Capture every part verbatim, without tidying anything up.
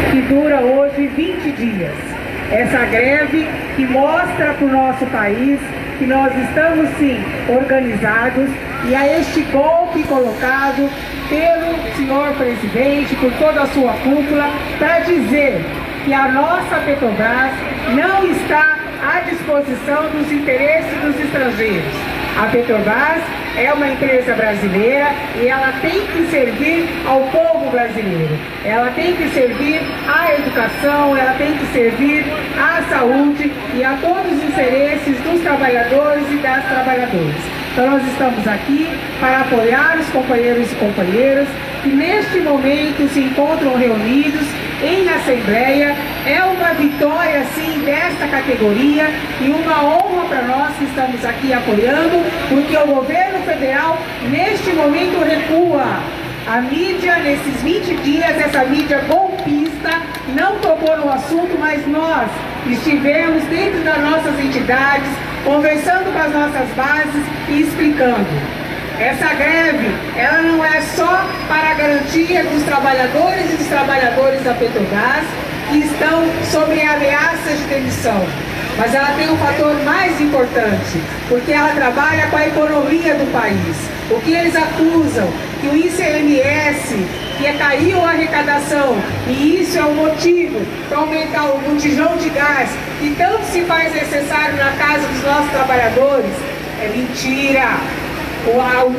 que dura hoje vinte dias. Essa greve que mostra para o nosso país que nós estamos sim organizados e a este golpe colocado pelo senhor presidente, por toda a sua cúpula, para dizer que a nossa Petrobras não está à disposição dos interesses dos estrangeiros. A Petrobras é uma empresa brasileira e ela tem que servir ao povo brasileiro. Ela tem que servir à educação, ela tem que servir à saúde e a todos os interesses dos trabalhadores e das trabalhadoras. Então nós estamos aqui para apoiar os companheiros e companheiras que neste momento se encontram reunidos em assembleia. É uma vitória sim desta categoria e uma honra para nós que estamos aqui apoiando, porque o governo federal neste momento recua. A mídia nesses vinte dias, essa mídia golpista, não tocou no assunto, mas nós estivemos dentro das nossas entidades, conversando com as nossas bases e explicando. Essa greve, ela não é só para a garantia dos trabalhadores e dos trabalhadores da Petrobras que estão sob ameaças de demissão, mas ela tem um fator mais importante, porque ela trabalha com a economia do país. O que eles acusam, que o I C M S, que caiu a arrecadação, e isso é um motivo para aumentar o botijão de gás, que tanto se faz necessário na casa dos nossos trabalhadores, é mentira. O,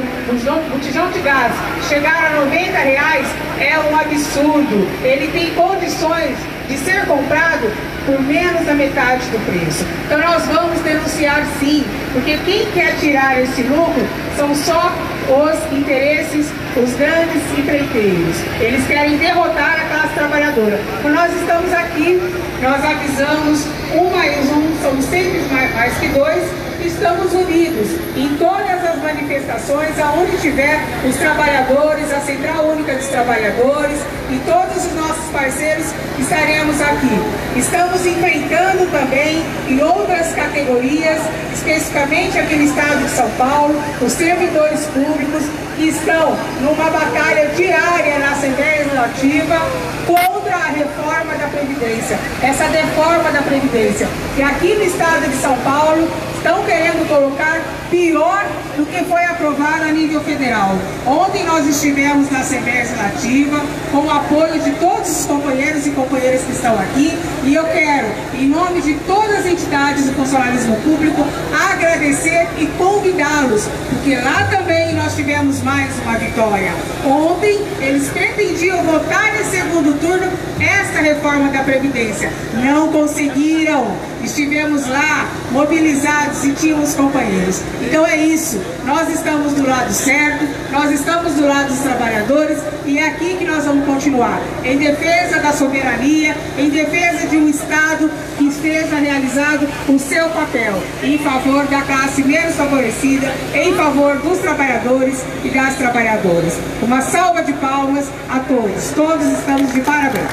o botijão de gás chegar a noventa reais é um absurdo. Ele tem condições de ser comprado por menos da metade do preço. Então nós vamos denunciar sim, porque quem quer tirar esse lucro são só os interesses, os grandes empreiteiros. Eles querem derrotar a classe trabalhadora. Quando nós estamos aqui, nós avisamos, um mais um são sempre mais, mais que dois, estamos unidos em todas as manifestações, aonde tiver os trabalhadores, a Central Única dos Trabalhadores e todos os nossos parceiros estaremos aqui. Estamos enfrentando também em outras categorias, especificamente aqui no estado de São Paulo, os servidores públicos que estão numa batalha diária na Assembleia Legislativa contra a reforma da Previdência. Essa reforma da Previdência, que aqui no estado de São Paulo estão querendo colocar pior do que foi aprovado a nível federal. Ontem nós estivemos na Assembleia Legislativa com o apoio de todos os companheiros e companheiras que estão aqui, e eu quero, em nome de todas as entidades do funcionalismo público, agradecer e convidá-los, porque lá também nós tivemos mais uma vitória. Ontem eles pretendiam votar em segundo turno esta reforma da Previdência. Não conseguiram. Estivemos lá mobilizados e tínhamos companheiros. Então é isso, nós estamos do lado certo, nós estamos do lado dos trabalhadores e é aqui que nós vamos continuar, em defesa da soberania, em defesa de um Estado que esteja realizado o seu papel em favor da classe menos favorecida, em favor dos trabalhadores e das trabalhadoras. Uma salva de palmas a todos, todos estamos de parabéns.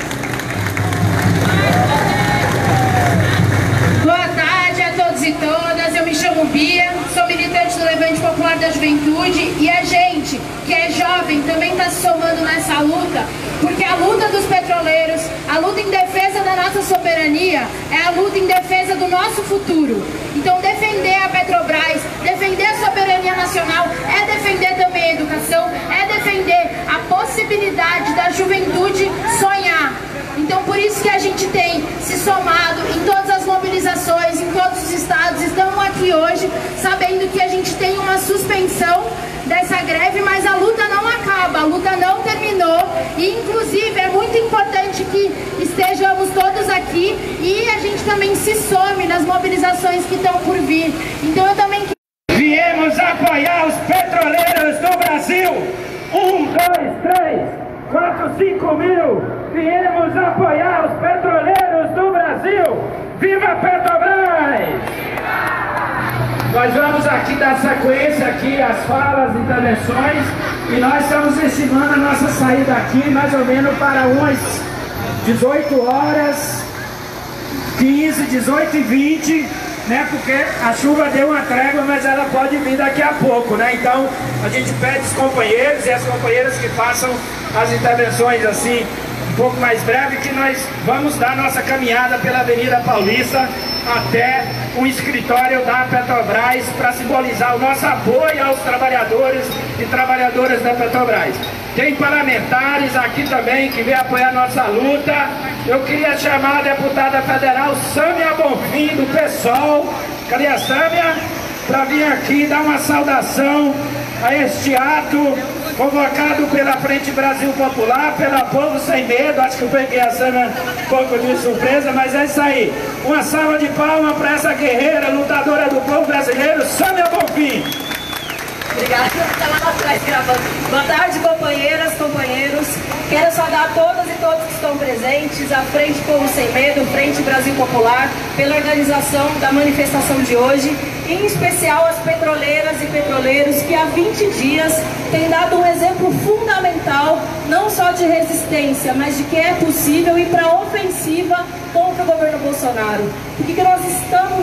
Boa tarde a todos e todas, eu me chamo Bia, sou militante do Levante Popular da Juventude e a gente, que é jovem, também está se somando nessa luta, porque a luta dos petroleiros, a luta em defesa da nossa soberania, é a luta em defesa do nosso futuro. Então defender a Petrobras, defender a soberania nacional, é defender também a educação, é defender a possibilidade da juventude sonhar. Então por isso que a gente tem se somado em todas as mobilizações, em todos os estados, estamos aqui hoje sabendo que a gente tem uma suspensão dessa greve, mas a luta não acaba, a luta não terminou e inclusive é muito importante que estejamos todos aqui e a gente também se some nas mobilizações que estão por vir. Então eu também... Viemos apoiar os petroleiros do Brasil! Um, dois, três, quatro, cinco mil! Viemos apoiar os petroleiros do Brasil! Viva Petrobras! Nós vamos aqui dar sequência aqui às falas, intervenções, e nós estamos estimando a nossa saída aqui mais ou menos para umas dezoito horas, quinze, dezoito e vinte, né? Porque a chuva deu uma trégua, mas ela pode vir daqui a pouco, né? Então a gente pede os companheiros e as companheiras que façam as intervenções assim pouco mais breve, que nós vamos dar nossa caminhada pela Avenida Paulista até o escritório da Petrobras para simbolizar o nosso apoio aos trabalhadores e trabalhadoras da Petrobras. Tem parlamentares aqui também que vêm apoiar nossa luta. Eu queria chamar a deputada federal Sâmia Bonfim, do PSOL. Cadê a Sâmia? Para vir aqui dar uma saudação a este ato convocado pela Frente Brasil Popular, pela Povo Sem Medo. Acho que eu peguei a Sâmia um pouco de surpresa, mas é isso aí. Uma salva de palmas para essa guerreira, lutadora do povo brasileiro, Sâmia Bonfim. Obrigada, estava lá atrás gravando. Boa tarde, companheiras, companheiros. Quero saudar a todas e todos que estão presentes, a Frente Povo Sem Medo, Frente Brasil Popular, pela organização da manifestação de hoje, em especial as petroleiras e petroleiros que há vinte dias têm dado um exemplo fundamental, não só de resistência, mas de que é possível ir para a ofensiva contra o governo Bolsonaro. O que nós estamos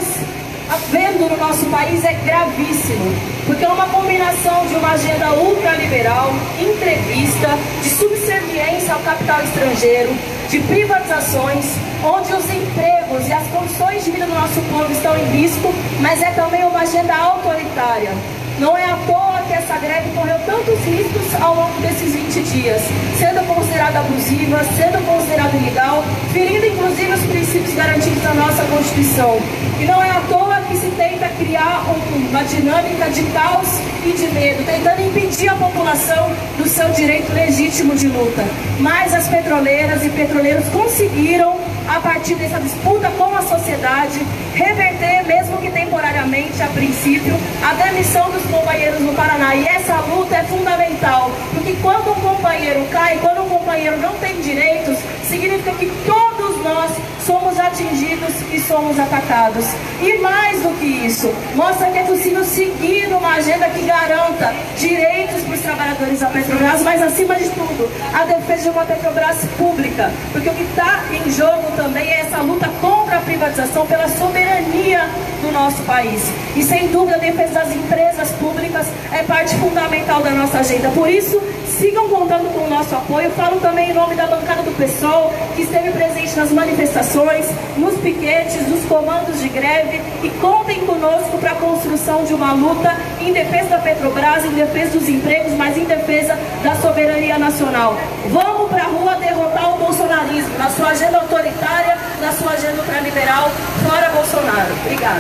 vendo no nosso país é gravíssimo, porque é uma combinação de uma agenda ultraliberal, entrevista, de subserviência ao capital estrangeiro, de privatizações, onde os empregos e as condições de vida do nosso povo estão em risco, mas é também uma agenda autoritária. Não é à toa que essa greve correu tantos riscos ao longo desses vinte dias, sendo considerada abusiva, sendo considerada ilegal, ferindo inclusive os princípios garantidos na nossa Constituição. E não é à toa que se tenta criar uma dinâmica de caos e de medo, tentando impedir a população do seu direito legítimo de luta. Mas as petroleiras e petroleiros conseguiram, a partir dessa disputa com a sociedade, reverter, mesmo que temporariamente, a princípio, a demissão dos companheiros no Paraná. E essa luta é fundamental, porque quando um companheiro cai, quando um companheiro não tem direitos, significa que todos nós somos atingidos e somos atacados. E mais do que isso, mostra que é possível seguir numa agenda que garanta direitos para os trabalhadores da Petrobras, mas acima de tudo, a defesa de uma Petrobras pública, porque o que está em jogo também é essa luta contra a privatização, pela soberania do nosso país. E sem dúvida a defesa das empresas públicas é parte fundamental da nossa agenda. Por isso, sigam contando com o nosso apoio. Falo também em nome da bancada do PSOL, que esteve presente nas manifestações, nos piquetes, nos comandos de greve, e contem conosco para a construção de uma luta em defesa da Petrobras, em defesa dos empregos, mas em defesa da soberania nacional. Vamos para a rua derrotar o bolsonarismo, na sua agenda autoritária, na sua agenda ultraliberal, fora Bolsonaro. Obrigada.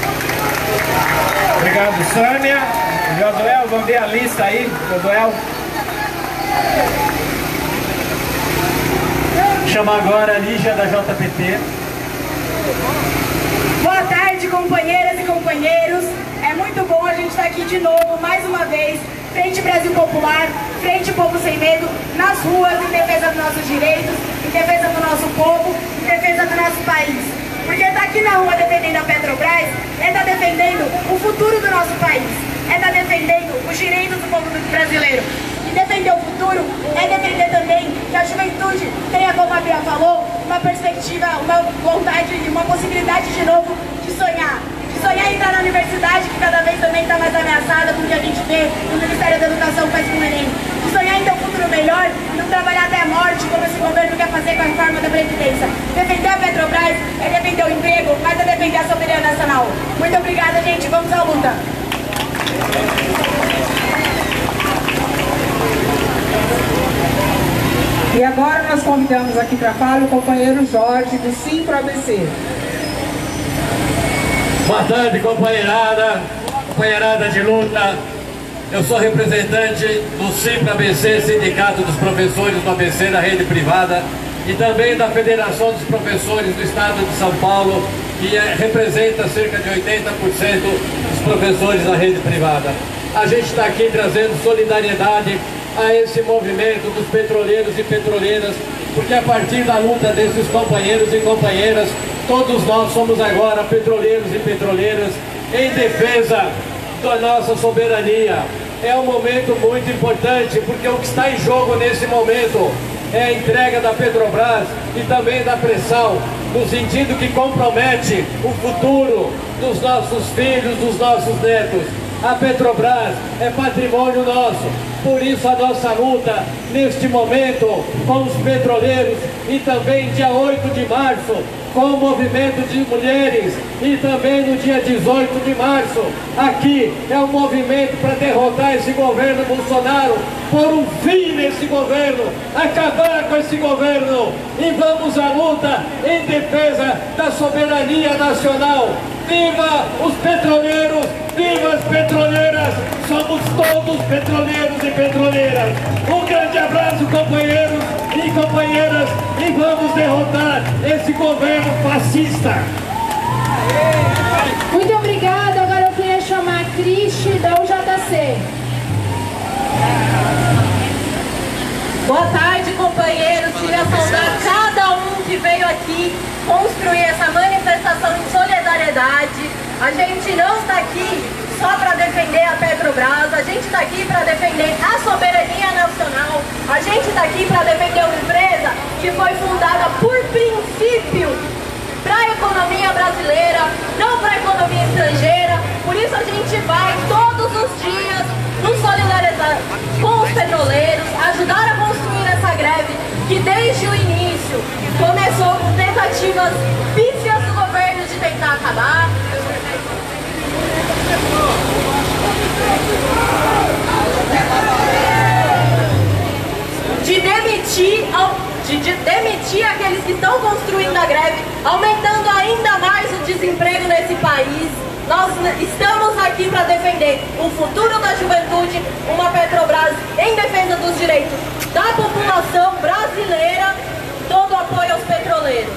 Obrigado, Sâmia. Josuel, vamos ver a lista aí, Josuel. Chama agora a Lígia da J P T. Boa tarde, companheiras e companheiros. É muito bom a gente estar aqui de novo, mais uma vez, Frente Brasil Popular, Frente Povo Sem Medo, nas ruas, em defesa dos nossos direitos, em defesa do nosso povo, em defesa do nosso país. Porque estar aqui na rua defendendo a Petrobras é estar defendendo o futuro do nosso país, é estar defendendo os direitos do povo brasileiro. E defender o futuro é defender também que a juventude tenha, como a Bia falou, uma perspectiva, uma vontade, uma possibilidade de novo de sonhar. De sonhar em entrar na universidade, que cada vez também está mais ameaçada, porque a gente vê o Ministério da Educação faz com o Enem. De sonhar em ter um futuro melhor e não trabalhar até a morte, como esse governo quer fazer com a reforma da Previdência. Defender a Petrobras é defender o emprego, mas é defender a soberania nacional. Muito obrigada, gente. Vamos à luta. E agora nós convidamos aqui para falar o companheiro Jorge, do Simpro A B C. Boa tarde, companheirada, companheirada de luta. Eu sou representante do Simpro A B C, Sindicato dos Professores do A B C da rede privada, e também da Federação dos Professores do Estado de São Paulo, que é, representa cerca de oitenta por cento dos professores da rede privada. A gente está aqui trazendo solidariedade a esse movimento dos petroleiros e petroleiras, porque a partir da luta desses companheiros e companheiras, todos nós somos agora petroleiros e petroleiras em defesa da nossa soberania. É um momento muito importante, porque o que está em jogo nesse momento é a entrega da Petrobras e também da pressão, no sentido que compromete o futuro dos nossos filhos, dos nossos netos. A Petrobras é patrimônio nosso, por isso a nossa luta neste momento com os petroleiros e também dia oito de março com o movimento de mulheres e também no dia dezoito de março. Aqui é um movimento para derrotar esse governo Bolsonaro, pôr um fim nesse governo, acabar com esse governo e vamos à luta em defesa da soberania nacional. Viva os petroleiros, viva as petroleiras, somos todos petroleiros e petroleiras. Um grande abraço, companheiros e companheiras, e vamos derrotar esse governo fascista. Muito obrigada. Agora eu queria chamar a Cristi da U J C. Boa tarde, companheiros. Queria saudar cada um que veio aqui construir essa manifestação de solidariedade. A gente não está aqui só para defender a Petrobras, a gente está aqui para defender a soberania nacional, a gente está aqui para defender uma empresa que foi fundada por princípio para a economia brasileira, não para a economia estrangeira. Por isso a gente vai todos os dias nos solidarizar com os petroleiros, ajudar a construir essa greve que desde o início começou com tentativas pífias do governo de tentar acabar. De demitir, de, de demitir aqueles que estão construindo a greve, aumentando ainda mais o desemprego nesse país. Nós estamos aqui para defender o futuro da juventude, uma Petrobras em defesa dos direitos da população brasileira, todo apoio aos petroleiros.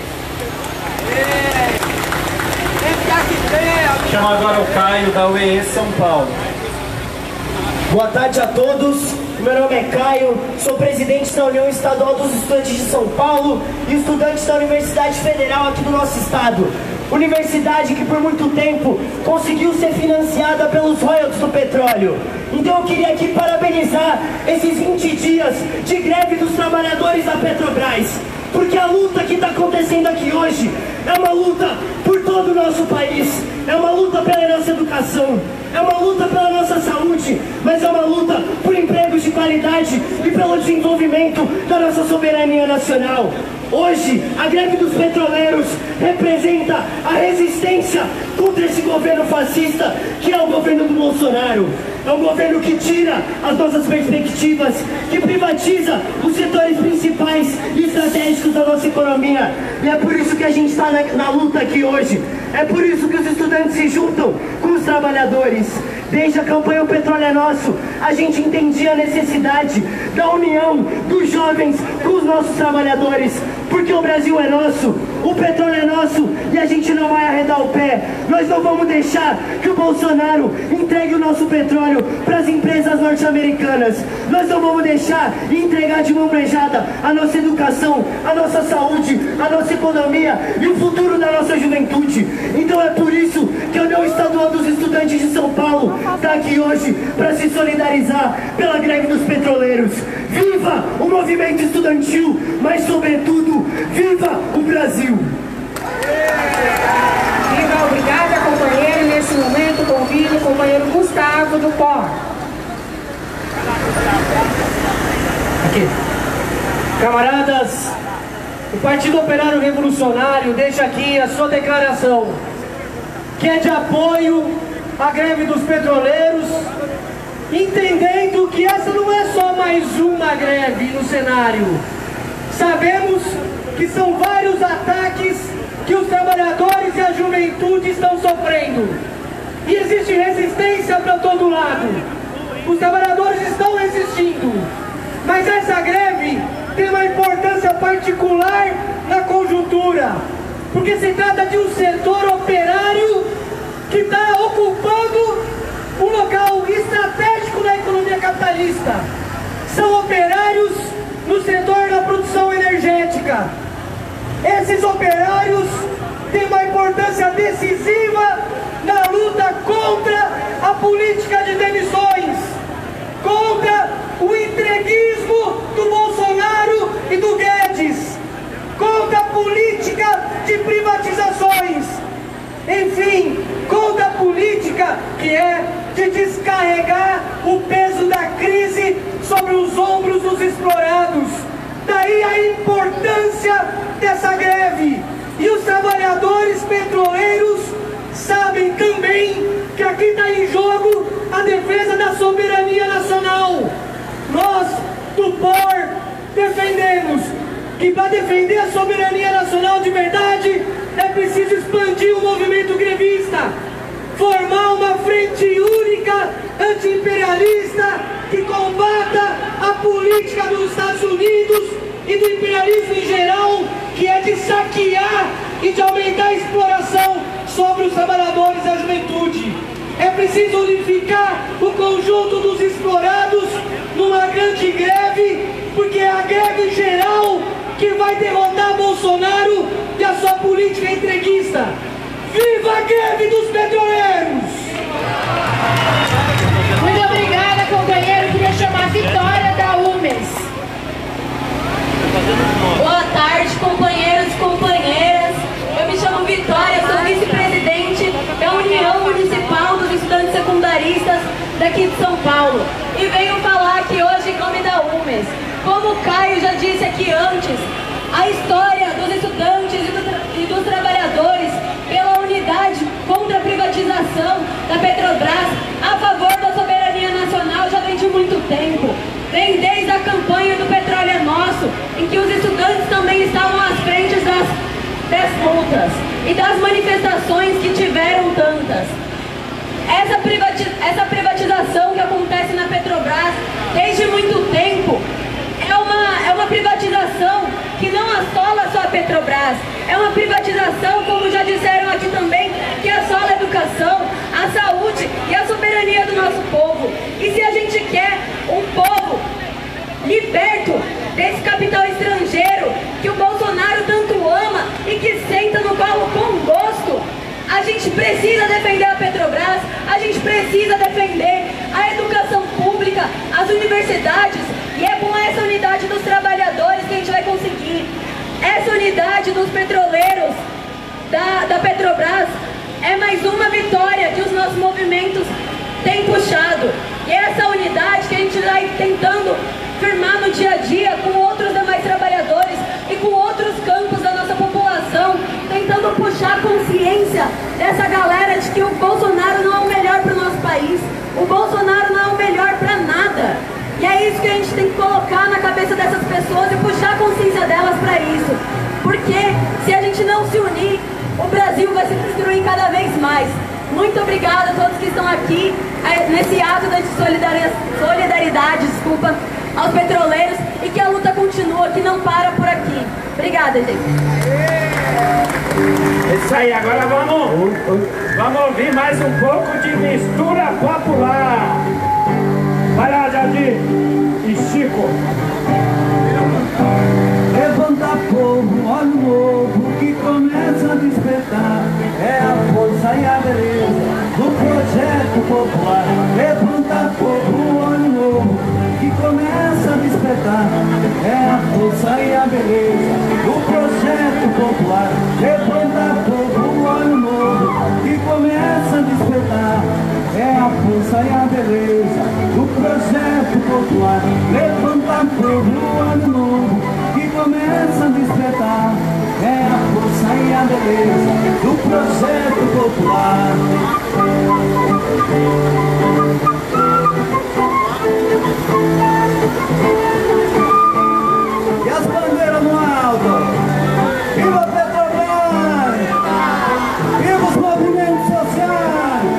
Chamo agora o Caio da U E E São Paulo. Boa tarde a todos, meu nome é Caio, sou presidente da União Estadual dos Estudantes de São Paulo e estudante da Universidade Federal aqui do nosso estado. Universidade que por muito tempo conseguiu ser financiada pelos royalties do petróleo. Então eu queria aqui parabenizar esses vinte dias de greve dos trabalhadores da Petrobras, porque a luta que está acontecendo aqui hoje é uma luta por todo o nosso país, é uma luta pela nossa educação, é uma luta pela nossa saúde, mas é uma luta por empregos de qualidade e pelo desenvolvimento da nossa soberania nacional. Hoje, a greve dos petroleiros representa a resistência contra esse governo fascista, que é o governo do Bolsonaro. É um governo que tira as nossas perspectivas, que privatiza os setores principais e estratégicos da nossa economia. E é por isso que a gente está na, na luta aqui hoje. É por isso que os estudantes se juntam com os trabalhadores. Desde a campanha O Petróleo é Nosso, a gente entendia a necessidade da união dos jovens com os nossos trabalhadores, porque o Brasil é nosso, o petróleo é nosso e a gente não vai arredar o pé. Nós não vamos deixar que o Bolsonaro entregue o nosso petróleo para as empresas norte-americanas. Nós não vamos deixar e entregar de mão beijada a nossa educação, a nossa saúde, a nossa economia e o futuro da nossa juventude. Então é por isso que a União Estadual dos Estudantes de São Paulo está aqui hoje para se solidarizar pela greve dos petroleiros. Viva o movimento estudantil, mas sobretudo, viva o Brasil! Viva, obrigada, companheiro. Nesse momento convido o companheiro Gustavo do P O R. Aqui. Camaradas, o Partido Operário Revolucionário deixa aqui a sua declaração, que é de apoio à greve dos petroleiros, entendendo que essa não é só mais uma greve no cenário. Sabemos que são vários ataques que os trabalhadores e a juventude estão sofrendo. E existe resistência para todo lado. Os trabalhadores estão resistindo. Mas essa greve tem uma importância particular na conjuntura, porque se trata de um setor operário que está ocupando um local estratégico na economia capitalista. São operários no setor da produção energética. Esses operários têm uma importância decisiva na luta contra a política de demissões, contra o entreguismo do Bolsonaro e do Guedes, contra a política de privatizações, enfim, contra a política que é de descarregar o peso da crise sobre os ombros dos explorados. Daí a importância dessa greve. E os trabalhadores petroleiros sabem também que aqui está em jogo a defesa da soberania nacional. Nós, do P O R, defendemos que para defender a soberania nacional de verdade é preciso expandir o movimento grevista, formar uma frente única anti-imperialista que combata a política dos Estados Unidos e do imperialismo em geral, que é de saquear e de aumentar a exploração sobre os trabalhadores e a juventude. É preciso unificar o conjunto dos explorados numa grande greve, porque é a greve geral que vai derrotar Bolsonaro e a sua política entreguista. Viva a greve dos petroleiros! Muito obrigada, companheiro. Queria chamar a Vitória da U M E S. Boa tarde, companheiros e companheiras. Eu me chamo Vitória, sou vice-presidente da União Municipal dos Estudantes Secundaristas daqui de São Paulo. E venho falar aqui hoje em nome da U M E S. Como o Caio já disse aqui antes, a história dos estudantes e, do tra e dos trabalhadores pela unidade contra a privatização da Petrobras a favor da soberania nacional já vem de muito tempo. Vem desde a campanha do Petróleo é Nosso, em que os estudantes também estavam às frentes das, das lutas e das manifestações que tiveram tantas. Essa, privati essa privatização que acontece na Petrobras desde muito tempo é uma, é uma privatização que não assola só a Petrobras, é uma privatização, como já disseram aqui também, que assola a educação, a saúde e a soberania do nosso povo. E se a gente quer um povo liberto desse capital estrangeiro que o Bolsonaro tanto ama e que senta no colo com gosto, a gente precisa defender a Petrobras, a gente precisa defender a educação pública, as universidades, e é com essa unidade dos trabalhadores que a gente vai conseguir. Essa unidade dos petroleiros da, da Petrobras é mais uma vitória que os nossos movimentos têm puxado. E essa unidade que a gente vai tentando firmar no dia a dia com outros demais trabalhadores e com outros campos da nossa população, tentando puxar a consciência dessa galera de que o Bolsonaro não é o melhor para o nosso país, o Bolsonaro não é o melhor para nada. E é isso que a gente tem que colocar na cabeça dessas pessoas e puxar a consciência delas para isso. Porque se a gente não se unir, o Brasil vai se destruir cada vez mais. Muito obrigada a todos que estão aqui nesse ato de solidariedade, solidariedade desculpa, aos petroleiros, e que a luta continua, que não para por aqui. Obrigada, gente. Isso aí, agora vamos, vamos ouvir mais um pouco de mistura popular. Vai lá, Jardim e Chico. Levanta povo, olha o novo que começa a despertar. É a força e a beleza do projeto popular. Levanta povo, olha o novo que começa a despertar. É a força e a beleza do projeto popular. Levanta povo, olha o novo que começa a despertar. É a força e a beleza do projeto popular. Levanta povo, olha o novo que começa a despertar. É a força e a beleza do projeto popular. E as bandeiras no alto. Viva Petrobras! Viva os movimentos sociais!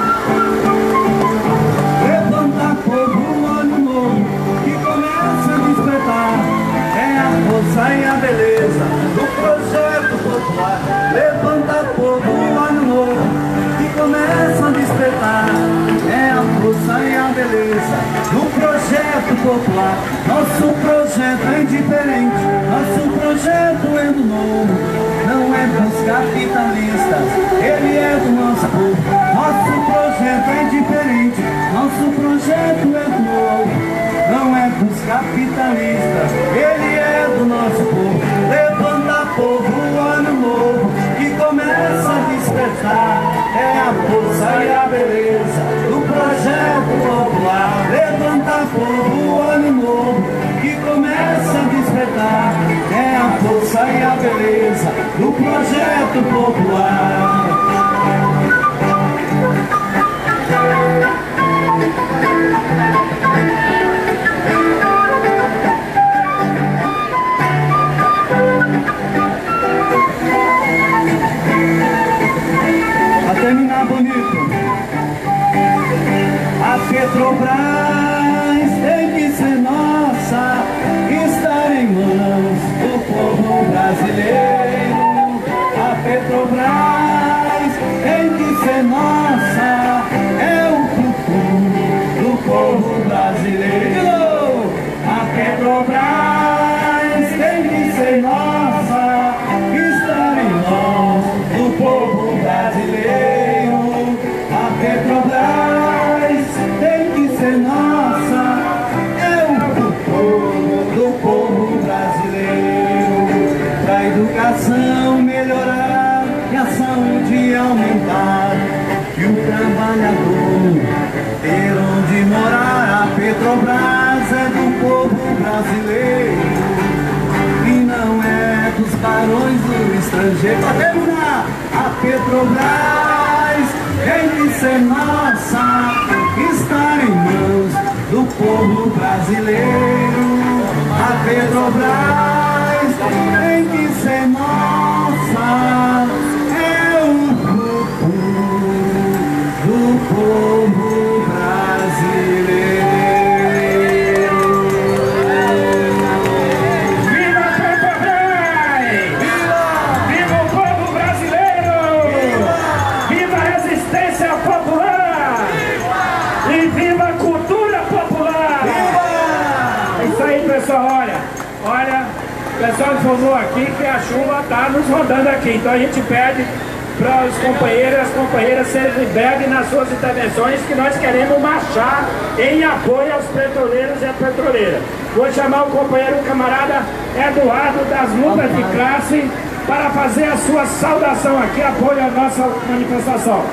Levanta povo, olho novo que começa a despertar. É a força e a beleza do projeto popular. Levanta povo, olho novo que começa a despertar. É a força e a beleza do projeto popular. Nosso projeto é diferente, nosso projeto é do novo. Não é dos capitalistas, ele é do nosso povo. Nosso projeto é diferente, nosso projeto é do novo. Não é dos capitalistas, ele é do nosso povo. Levanta povo, ano novo que começa a despertar. É a força e a beleza do projeto força e a beleza do projeto popular. A terminar bonito, a Petrobras tem que ser nossa, estar em mãos do povo brasileiro. A Petrobras tem que ser nossa, é o futuro do povo brasileiro. A Petrobras tem que ser nossa, estar em mãos do povo brasileiro. A Petrobras tem que ser nossa, é o futuro do povo brasileiro. Pra educação melhorar e a saúde aumentar, e o trabalhador ter onde morar. A Petrobras é do povo brasileiro e não é dos barões do estrangeiro. Pra terminar, a Petrobras tem que ser nossa, estar em mãos do povo brasileiro. A Petrobras tem que ser nossa, é o futuro do povo brasileiro. Viva a Petrobras! Viva! Viva o povo brasileiro! Viva! Viva a resistência popular! Viva! E viva a cultura popular! Viva! É isso aí, pessoal, olha, olha, o pessoal informou aqui que a chuva está nos rodando aqui, então a gente pede para os companheiros e as companheiras serem breves nas suas intervenções, que nós queremos marchar em apoio aos petroleiros e à petroleira. Vou chamar o companheiro, o camarada Eduardo das Lutas de Classe, para fazer a sua saudação aqui, apoio à nossa manifestação.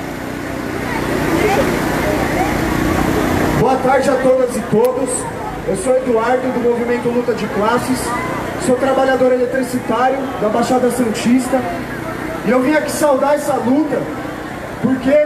Boa tarde a todas e todos. Eu sou Eduardo, do Movimento Luta de Classes. Sou trabalhador eletricitário da Baixada Santista. E eu vim aqui saudar essa luta, porque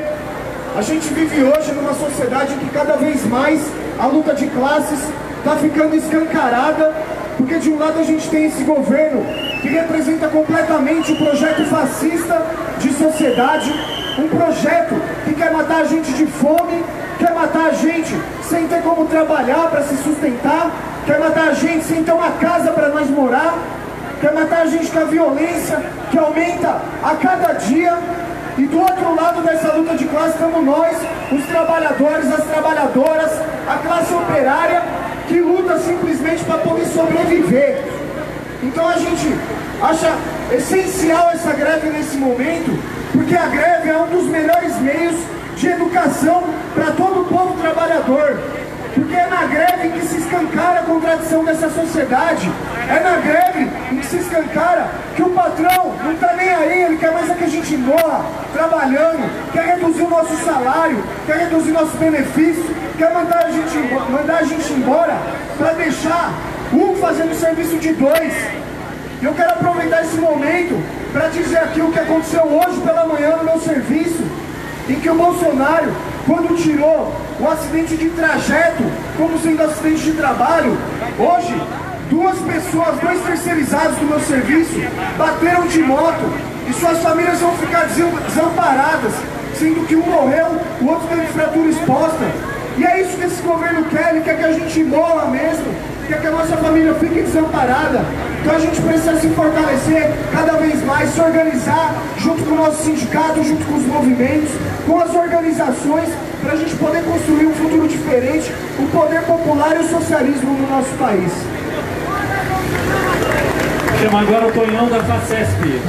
a gente vive hoje numa sociedade que cada vez mais a luta de classes está ficando escancarada, porque de um lado a gente tem esse governo que representa completamente o projeto fascista de sociedade, um projeto que quer matar a gente de fome, quer matar a gente sem ter como trabalhar para se sustentar, quer matar a gente sem ter uma casa para nós morar, quer matar a gente com a violência que aumenta a cada dia. E do outro lado dessa luta de classe estamos nós, os trabalhadores, as trabalhadoras, a classe operária, que luta simplesmente para poder sobreviver. Então a gente acha essencial essa greve nesse momento, porque a greve é um dos melhores meios de educação para todo o povo trabalhador. Porque é na greve que se escancara a contradição dessa sociedade. É na greve em que se escancara que o patrão não está nem aí, ele quer mais é que a gente morra trabalhando, quer reduzir o nosso salário, quer reduzir nossos benefícios, quer mandar a gente, mandar a gente embora para deixar um fazendo serviço de dois. E eu quero aproveitar esse momento para dizer aqui o que aconteceu hoje pela manhã no meu serviço, em que o Bolsonaro, quando tirou o acidente de trajeto como sendo acidente de trabalho, hoje duas pessoas, dois terceirizados do meu serviço, bateram de moto e suas famílias vão ficar desamparadas, sendo que um morreu, o outro teve fratura exposta. E é isso que esse governo quer, ele quer que a gente morra mesmo, quer que a nossa família fique desamparada. Então a gente precisa se fortalecer cada vez mais, se organizar junto com o nosso sindicato, junto com os movimentos, com as organizações, para a gente poder construir um futuro diferente, o poder popular e o socialismo no nosso país. Chama agora o Tonhão da FACESP.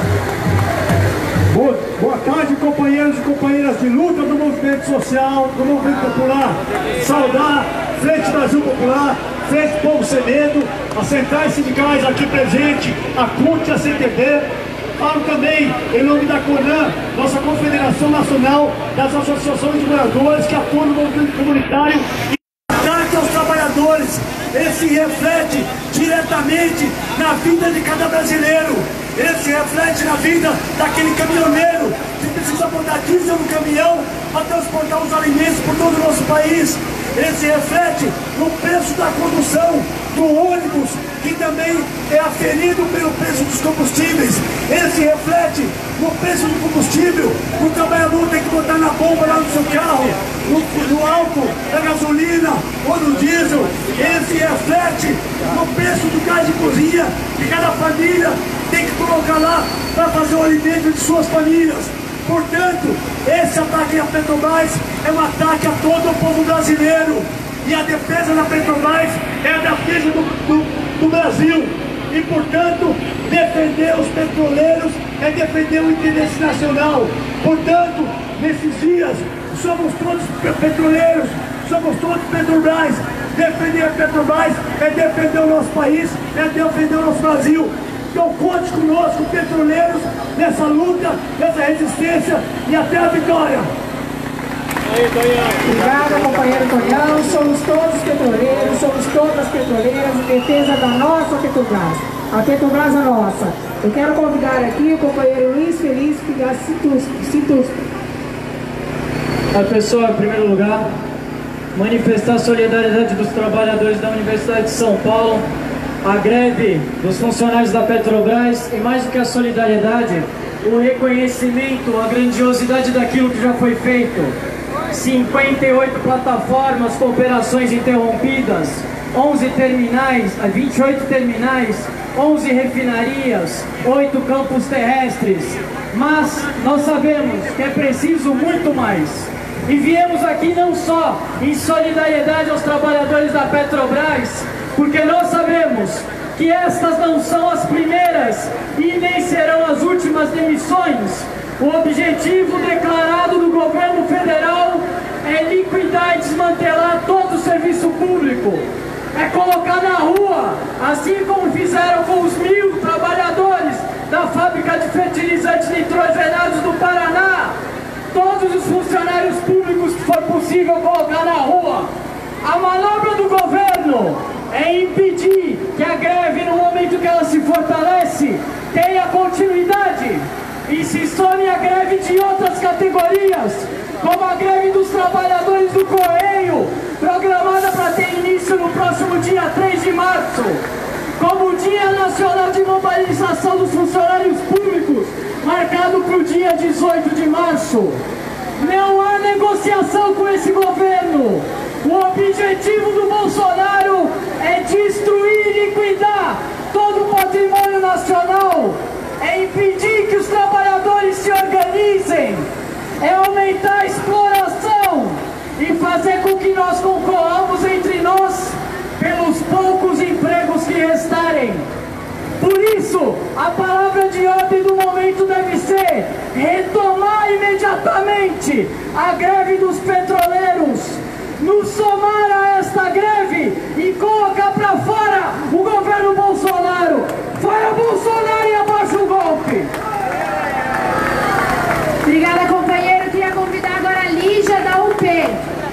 Boa, boa tarde, companheiros e companheiras de luta do movimento social, do movimento popular. Saudar Frente Brasil Popular, Frente Povo Sem Medo, as centrais sindicais aqui presentes, a C U T, a C T B. Falo também em nome da CONAN, nossa Confederação Nacional das Associações de Moradores que atuam no movimento comunitário, e ataque aos trabalhadores trabalhadores. Esse reflete diretamente na vida de cada brasileiro. Esse reflete na vida daquele caminhoneiro que precisa botar diesel no caminhão para transportar os alimentos por todo o nosso país. Esse reflete no preço da condução do ônibus, que também é aferido pelo preço dos combustíveis. Esse reflete no preço do combustível, o trabalhador tem que botar na bomba lá no seu carro, no, no álcool, na gasolina ou no diesel. Esse reflete no preço do gás de cozinha, que cada família tem que colocar lá para fazer o alimento de suas famílias. Portanto, esse ataque à Petrobras é um ataque a todo o povo brasileiro. E a defesa da Petrobras é a defesa do, do, do Brasil. E, portanto, defender os petroleiros é defender o interesse nacional. Portanto, nesses dias, somos todos petroleiros, somos todos Petrobras. Defender a Petrobras é defender o nosso país, é defender o nosso Brasil. Então conte conosco, petroleiros, nessa luta, nessa resistência e até a vitória. Obrigada, companheiro Tonhão. Somos todos petroleiros, somos todas petroleiras em defesa da nossa Petrobras. A Petrobras é nossa. Eu quero convidar aqui o companheiro Luiz Feliz, que já cita a pessoa, em primeiro lugar, manifestar a solidariedade dos trabalhadores da Universidade de São Paulo, a greve dos funcionários da Petrobras e, mais do que a solidariedade, o reconhecimento, a grandiosidade daquilo que já foi feito. cinquenta e oito plataformas com operações interrompidas, onze terminais, vinte e oito terminais, onze refinarias, oito campos terrestres. Mas nós sabemos que é preciso muito mais. E viemos aqui não só em solidariedade aos trabalhadores da Petrobras, porque nós sabemos que estas não são as primeiras e nem serão as últimas demissões. O objetivo declarado do governo federal é liquidar e desmantelar todo o serviço público. É colocar na rua, assim como fizeram com os mil trabalhadores da fábrica de fertilizantes nitrogenados do Paraná, todos os funcionários públicos que for possível colocar na rua. A manobra do governo é impedir que a greve, no momento que ela se fortalece, tenha continuidade e se some a greve de outras categorias, como a greve dos trabalhadores do Correio, programada para ter início no próximo dia três de março, como o Dia Nacional de Mobilização dos Funcionários Públicos, marcado para o dia dezoito de março. Não há negociação com esse governo. O objetivo do Bolsonaro é destruir e liquidar todo o patrimônio nacional, é impedir que os trabalhadores se organizem, é aumentar a exploração e fazer com que nós concorramos entre nós pelos poucos empregos que restarem. Por isso, a palavra de ordem do momento deve ser retomar imediatamente a greve dos petroleiros, nos somar a esta greve e colocar para fora o governo Bolsonaro. Fora Bolsonaro e abaixo o golpe! Obrigada, companheiro. Queria convidar agora a Lígia da U P.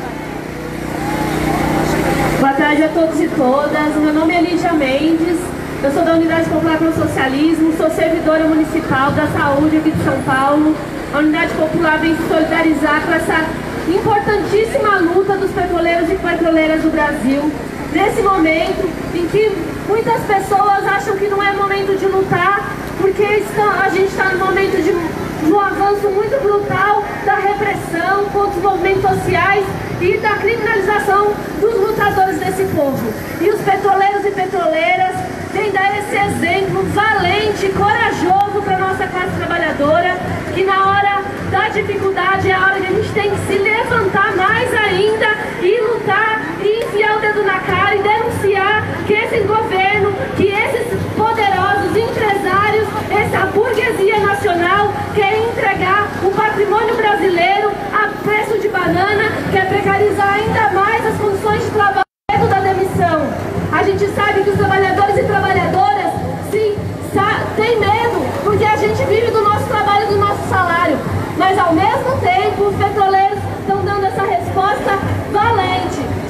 Boa tarde a todos e todas. Meu nome é Lígia Mendes. Eu sou da Unidade Popular para o Socialismo, sou servidora municipal da saúde aqui de São Paulo. A Unidade Popular vem se solidarizar com essa importantíssima luta dos petroleiros e petroleiras do Brasil. Nesse momento em que muitas pessoas acham que não é momento de lutar, porque está, a gente está no momento de, de um avanço muito brutal da repressão contra os movimentos sociais e da criminalização dos lutadores desse povo. E os petroleiros e petroleiras vem dar esse exemplo valente, corajoso para a nossa classe trabalhadora, que na hora da dificuldade é a hora que a gente tem que se levantar mais ainda e lutar e enfiar o dedo na cara e denunciar que esse governo, que esses poderosos empresários, essa burguesia nacional quer entregar o patrimônio brasileiro a preço de banana, quer precarizar ainda mais as condições de trabalho da demissão. A gente sabe que os trabalhadores e trabalhadoras sim, têm medo, porque a gente vive do nosso trabalho, do nosso salário. Mas ao mesmo tempo, os petroleiros estão dando essa resposta valente, de que sem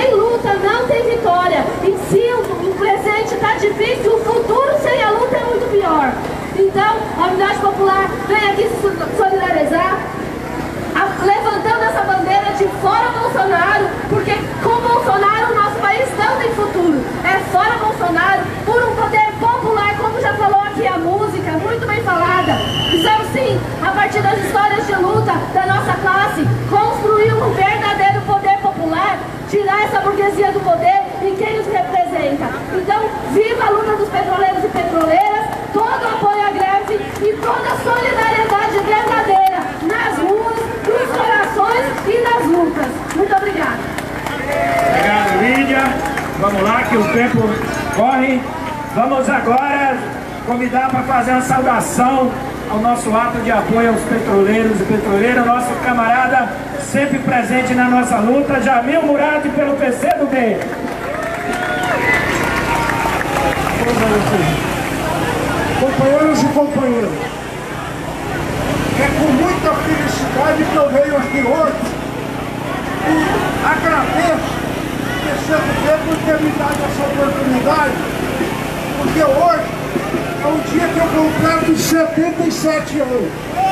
Sem luta não tem vitória. E se o, o presente está difícil, o futuro sem a luta é muito pior. Então, a Unidade Popular vem aqui se solidarizar, a, levantando essa bandeira de fora Bolsonaro, porque com Bolsonaro o nosso país não tem futuro. É fora Bolsonaro, por um poder popular, como já falou aqui a música, muito bem falada. Precisamos sim, a partir das histórias de luta da nossa classe, construir um verdadeiro poder popular, tirar essa burguesia do poder e quem os representa. Então, viva a luta dos petroleiros e petroleiras, todo o apoio à greve e toda a solidariedade verdadeira nas ruas, nos corações e nas lutas. Muito obrigada. Obrigado, Lídia. Vamos lá que o tempo corre. Vamos agora convidar para fazer uma saudação ao nosso ato de apoio aos petroleiros e petroleiras, nosso camarada sempre presente na nossa luta, Jamil Murad, pelo P C do B. Companheiros e companheiras, é com muita felicidade que eu venho aqui hoje e agradeço o P C do B por ter me dado essa oportunidade, porque hoje é o dia que eu completo setenta e sete anos.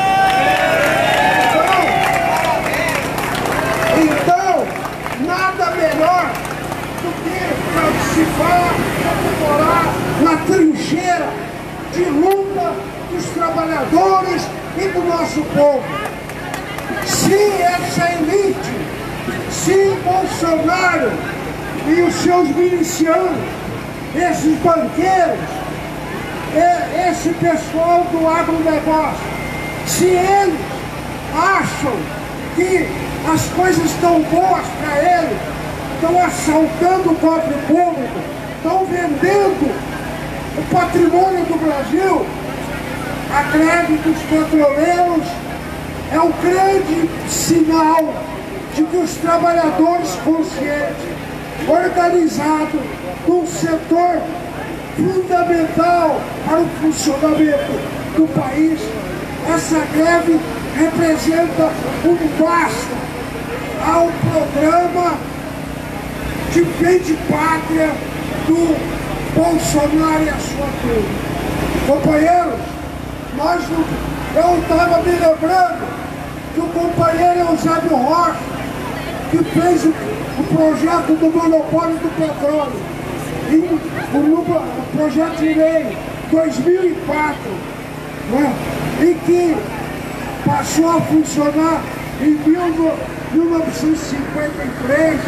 Então, então, nada melhor do que participar, colaborar na trincheira de luta dos trabalhadores e do nosso povo. Sim, essa elite, sim, Bolsonaro e os seus milicianos, esses banqueiros, esse pessoal do agronegócio, se eles acham que as coisas estão boas para eles, estão assaltando o cofre público, estão vendendo o patrimônio do Brasil, a greve dos petroleiros é um grande sinal de que os trabalhadores conscientes, organizados, num setor fundamental para o funcionamento do país, essa greve representa um basta ao programa de bem de pátria do Bolsonaro e a sua turma. Companheiros, nós não, eu estava me lembrando que o companheiro Eusébio Rocha, que fez o, o projeto do monopólio do petróleo, e o, o projeto de lei dois mil e quatro, né, e que passou a funcionar em mil novecentos e cinquenta e três,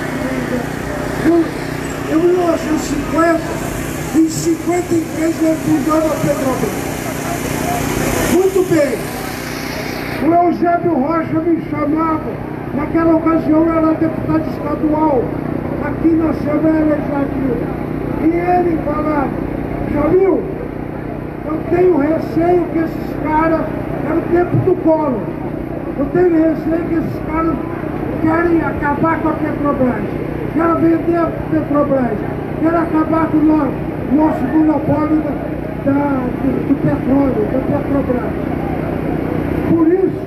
em mil novecentos e cinquenta, em cinquenta e três nós fundamos a Petrobras. Muito bem, o Eusébio Rocha me chamava, naquela ocasião eu era deputado estadual, aqui na Assembleia Legislativa. E ele falava, Jamil, eu tenho receio que esses caras, era o tempo do Collor, eu tenho receio que esses caras querem acabar com a Petrobras, querem vender a Petrobras, querem acabar com o nosso, nosso monopólio da, da, do, do petróleo, da Petrobras. Por isso,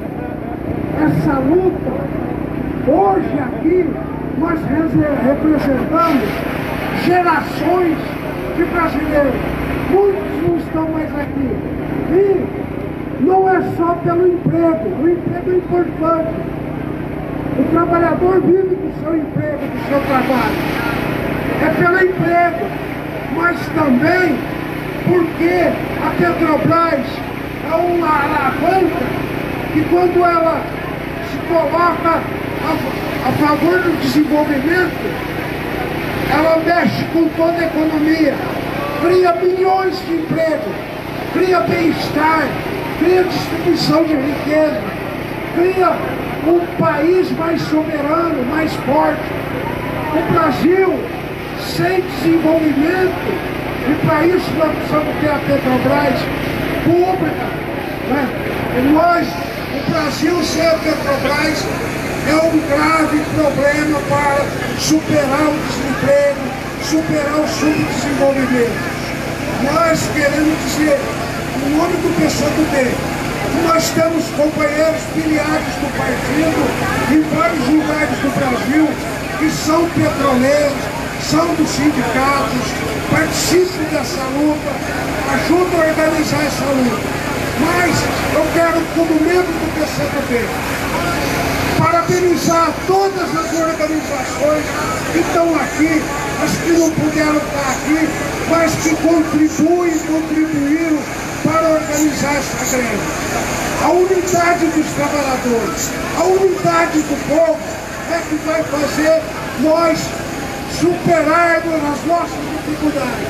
essa luta, hoje aqui, nós representamos gerações de brasileiros. Muitos não estão mais aqui. E não é só pelo emprego. O emprego é importante. O trabalhador vive do seu emprego, do seu trabalho. É pelo emprego. Mas também porque a Petrobras é uma alavanca que quando ela se coloca a, a favor do desenvolvimento, ela mexe com toda a economia, cria milhões de empregos, cria bem-estar, cria distribuição de riqueza, cria um país mais soberano, mais forte. O Brasil, sem desenvolvimento, e para isso nós precisamos ter a Petrobras pública, né? E nós, o Brasil sem a Petrobras, é um grave problema para superar o desemprego, superar o subdesenvolvimento. Nós queremos dizer, em nome do P C do B, que nós temos companheiros filiados do partido em vários lugares do Brasil que são petroleiros, são dos sindicatos, participam dessa luta, ajudam a organizar essa luta. Mas eu quero, como membro do P C do B, parabenizar todas as organizações que estão aqui, as que não puderam estar aqui, mas que contribuem, contribuíram para organizar essa greve. A unidade dos trabalhadores, a unidade do povo é que vai fazer nós superarmos as nossas dificuldades.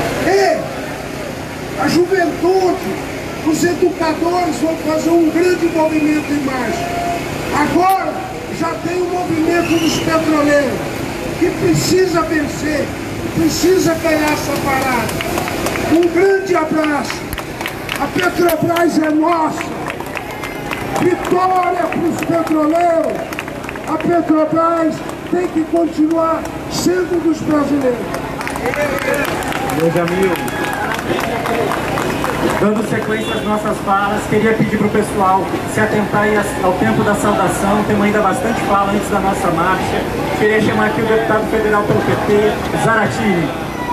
E a juventude, os educadores vão fazer um grande movimento em marcha. Agora já tem o movimento dos petroleiros, que precisa vencer, precisa ganhar essa parada. Um grande abraço. A Petrobras é nossa. Vitória para os petroleiros. A Petrobras tem que continuar sendo dos brasileiros. Meus amigos, dando sequência às nossas falas, queria pedir para o pessoal se atentar aí ao tempo da saudação. Temos ainda bastante fala antes da nossa marcha. Queria chamar aqui o deputado federal pelo P T, Zaratini.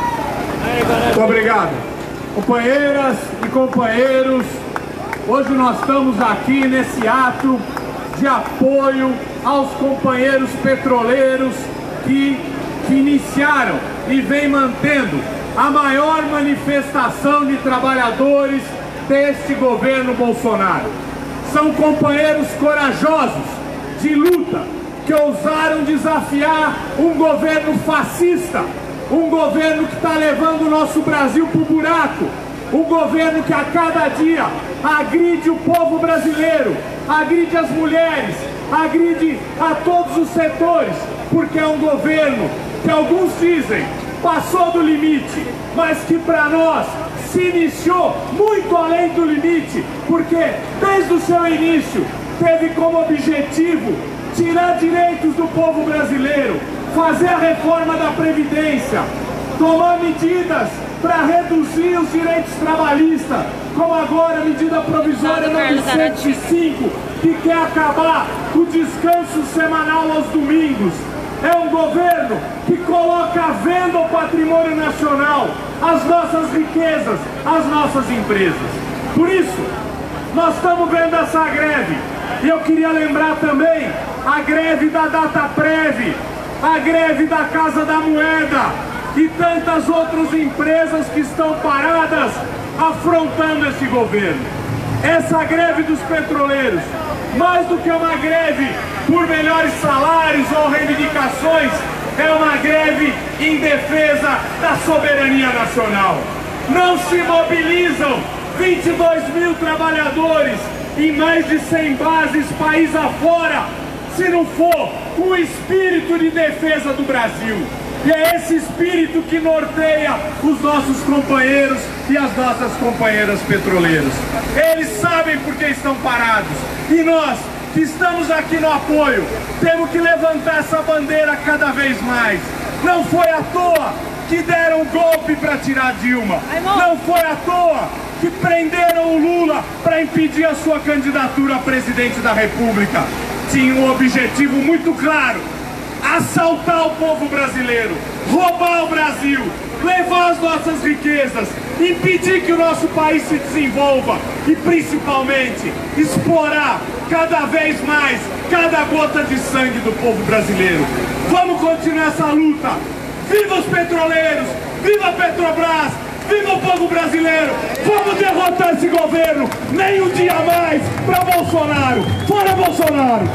Muito obrigado. Companheiras e companheiros, hoje nós estamos aqui nesse ato de apoio aos companheiros petroleiros que, que iniciaram e vem mantendo a maior manifestação de trabalhadores deste governo Bolsonaro. São companheiros corajosos, de luta, que ousaram desafiar um governo fascista, um governo que está levando o nosso Brasil para o buraco, um governo que a cada dia agride o povo brasileiro, agride as mulheres, agride a todos os setores, porque é um governo que alguns dizem passou do limite, mas que para nós se iniciou muito além do limite, porque desde o seu início teve como objetivo tirar direitos do povo brasileiro, fazer a reforma da Previdência, tomar medidas para reduzir os direitos trabalhistas, como agora a medida provisória novecentos e cinco, que quer acabar o descanso semanal aos domingos. É um governo que coloca à venda o patrimônio nacional, as nossas riquezas, as nossas empresas. Por isso, nós estamos vendo essa greve. E eu queria lembrar também a greve da Dataprev, a greve da Casa da Moeda e tantas outras empresas que estão paradas afrontando esse governo. Essa greve dos petroleiros, mais do que uma greve por melhores salários ou reivindicações, é uma greve em defesa da soberania nacional. Não se mobilizam vinte e dois mil trabalhadores em mais de cem bases país afora, se não for o espírito de defesa do Brasil. E é esse espírito que norteia os nossos companheiros e as nossas companheiras petroleiros. Eles sabem por que estão parados. E nós, que estamos aqui no apoio, temos que levantar essa bandeira cada vez mais. Não foi à toa que deram um golpe para tirar Dilma. Não foi à toa que prenderam o Lula para impedir a sua candidatura a presidente da República. Tinha um objetivo muito claro: assaltar o povo brasileiro, roubar o Brasil, levar as nossas riquezas, impedir que o nosso país se desenvolva e, principalmente, explorar cada vez mais cada gota de sangue do povo brasileiro. Vamos continuar essa luta. Viva os petroleiros, viva a Petrobras, viva o povo brasileiro. Vamos derrotar esse governo. Nem um dia mais para Bolsonaro. Fora Bolsonaro!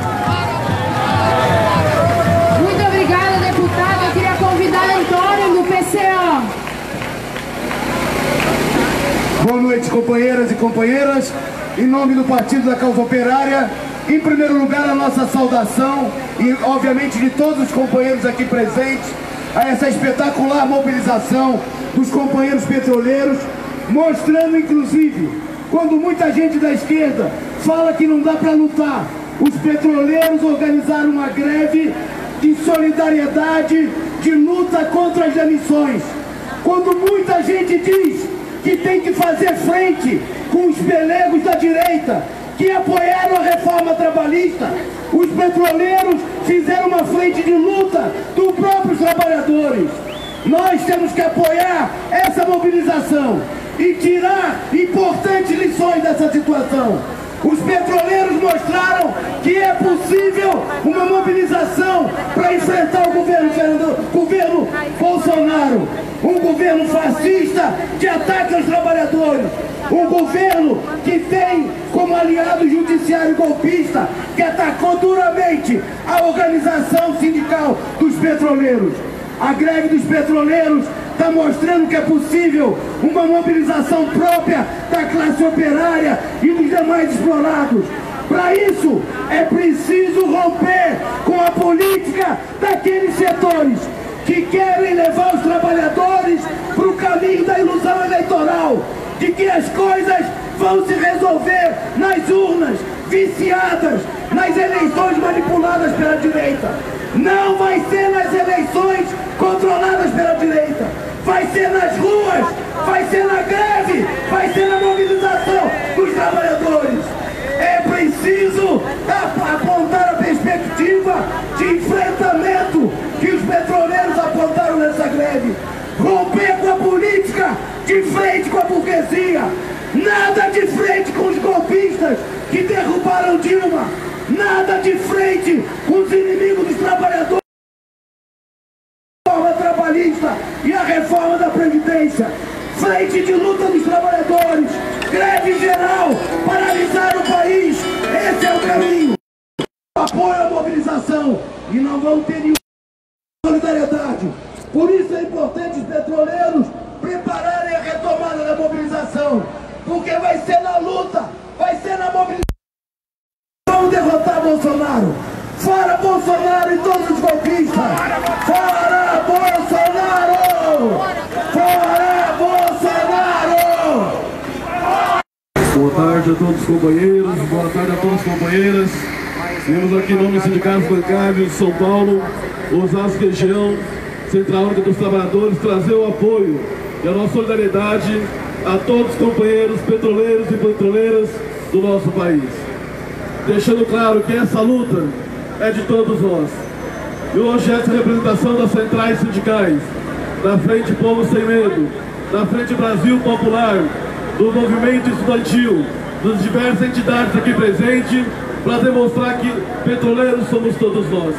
Muito obrigada, deputado. Eu queria convidar Antônio do P C O. Boa noite, companheiras e companheiras. Em nome do Partido da Causa Operária, em primeiro lugar, a nossa saudação e, obviamente, de todos os companheiros aqui presentes a essa espetacular mobilização dos companheiros petroleiros, mostrando, inclusive, quando muita gente da esquerda fala que não dá para lutar, os petroleiros organizaram uma greve de solidariedade, de luta contra as emissões. Quando muita gente diz que tem que fazer frente com os pelegos da direita, que apoiaram a reforma trabalhista. Os petroleiros fizeram uma frente de luta dos próprios trabalhadores. Nós temos que apoiar essa mobilização e tirar importantes lições dessa situação. Os petroleiros mostraram que é possível uma mobilização para enfrentar o governo, Fernando, governo Bolsonaro, um governo fascista que ataca os trabalhadores, um governo que tem como aliado o judiciário golpista, que atacou duramente a organização sindical dos petroleiros. A greve dos petroleiros está mostrando que é possível uma mobilização própria da classe operária e dos demais explorados. Para isso, é preciso romper com a política daqueles setores que querem levar os trabalhadores para o caminho da ilusão eleitoral, de que as coisas vão se resolver nas urnas, viciadas, nas eleições manipuladas pela direita. Não vai ser nas eleições controladas pela direita. Vai ser nas ruas, vai ser na greve, vai ser na mobilização dos trabalhadores. É preciso apontar a perspectiva de enfrentamento que os petroleiros apontaram nessa greve. Romper com a política de frente com a burguesia. Nada de frente com os golpistas que derrubaram Dilma. Nada de frente com os inimigos dos trabalhadores. Trabalhista e a reforma da Previdência. Frente de luta dos trabalhadores. Greve geral. Paralisar o país. Esse é o caminho. Apoio à mobilização. E não vão ter nenhuma solidariedade. Por isso é importante os petroleiros prepararem a retomada da mobilização. Porque vai ser na luta. Vai ser na mobilização. Vamos derrotar Bolsonaro. Fora Bolsonaro e todos os golpistas! Fora Bolsonaro! Fora Bolsonaro! Boa tarde a todos os companheiros, boa tarde a todas as companheiras. Viemos aqui em nome dos sindicatos bancários de São Paulo, Osasco região, Central Única dos Trabalhadores, trazer o apoio e a nossa solidariedade a todos os companheiros petroleiros e petroleiras do nosso país. Deixando claro que essa luta é de todos nós. E hoje essa representação das centrais sindicais, da Frente Povo Sem Medo, da Frente Brasil Popular, do movimento estudantil, das diversas entidades aqui presentes, para demonstrar que petroleiros somos todos nós.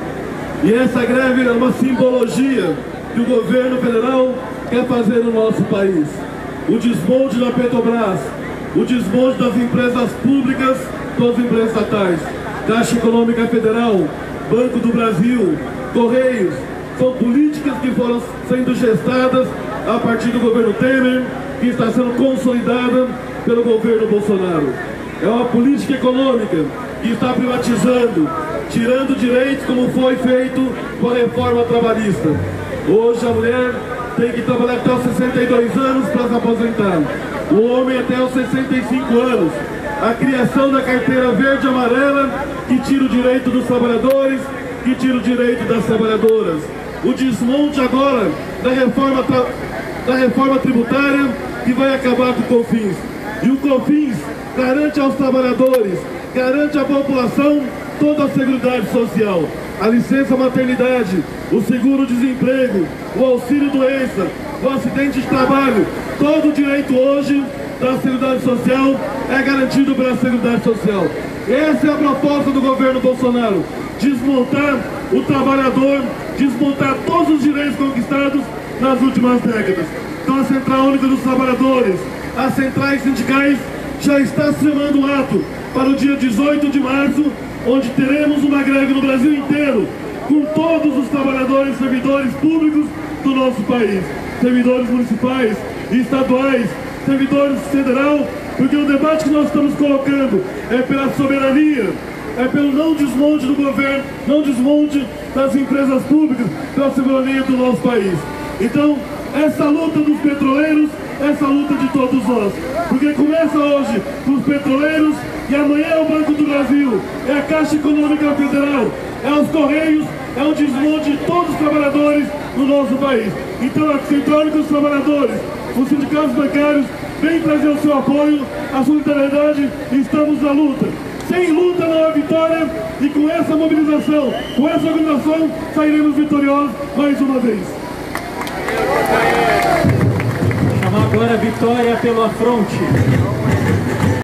E essa greve é uma simbologia que o governo federal quer fazer no nosso país. O desmonte da Petrobras, o desmonte das empresas públicas, das empresas estatais, Caixa Econômica Federal, Banco do Brasil, Correios, são políticas que foram sendo gestadas a partir do governo Temer, que está sendo consolidada pelo governo Bolsonaro. É uma política econômica que está privatizando, tirando direitos como foi feito com a reforma trabalhista. Hoje a mulher tem que trabalhar até os sessenta e dois anos para se aposentar, o homem até os sessenta e cinco anos. A criação da carteira verde e amarela, que tira o direito dos trabalhadores, que tira o direito das trabalhadoras. O desmonte agora da reforma, da reforma tributária, que vai acabar com o COFINS. E o COFINS garante aos trabalhadores, garante à população toda a seguridade social. A licença maternidade, o seguro-desemprego, o auxílio-doença, o acidente de trabalho, todo o direito hoje da Seguridade Social é garantido pela Seguridade Social. Essa é a proposta do governo Bolsonaro: desmontar o trabalhador, desmontar todos os direitos conquistados nas últimas décadas. Então a Central Única dos Trabalhadores, as centrais sindicais, já está chamando um ato para o dia dezoito de março, onde teremos uma greve no Brasil inteiro, com todos os trabalhadores e servidores públicos do nosso país, servidores municipais e estaduais, servidores federal, porque o debate que nós estamos colocando é pela soberania, é pelo não desmonte do governo, não desmonte das empresas públicas, pela soberania do nosso país. Então, essa luta dos petroleiros, essa luta de todos nós, porque começa hoje com os petroleiros e amanhã é o Banco do Brasil, é a Caixa Econômica Federal, é os Correios, é o desmonte de todos os trabalhadores do nosso país. Então, a Central Única dos Trabalhadores, os sindicatos bancários vem trazer o seu apoio, a solidariedade, e estamos na luta. Sem luta não há vitória, e com essa mobilização, com essa organização, sairemos vitoriosos mais uma vez. Chamar agora a Vitória pelo afronte.